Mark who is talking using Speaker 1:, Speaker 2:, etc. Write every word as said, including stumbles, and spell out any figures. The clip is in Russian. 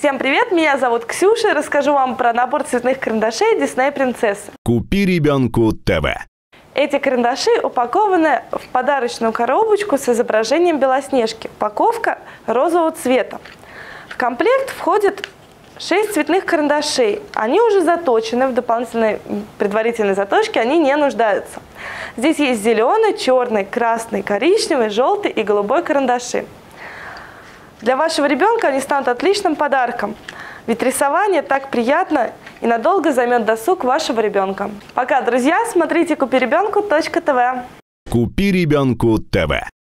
Speaker 1: Всем привет, меня зовут Ксюша, и расскажу вам про набор цветных карандашей Disney Принцесса.
Speaker 2: Купи ребенку ТВ.
Speaker 1: Эти карандаши упакованы в подарочную коробочку с изображением Белоснежки. Упаковка розового цвета. В комплект входит шесть цветных карандашей. Они уже заточены, в дополнительной предварительной заточке они не нуждаются. Здесь есть зеленый, черный, красный, коричневый, желтый и голубой карандаши. Для вашего ребенка они станут отличным подарком, ведь рисование так приятно и надолго займет досуг вашего ребенка. Пока, друзья, смотрите купи ребенку точка тв.
Speaker 2: Купи ребенку ТВ.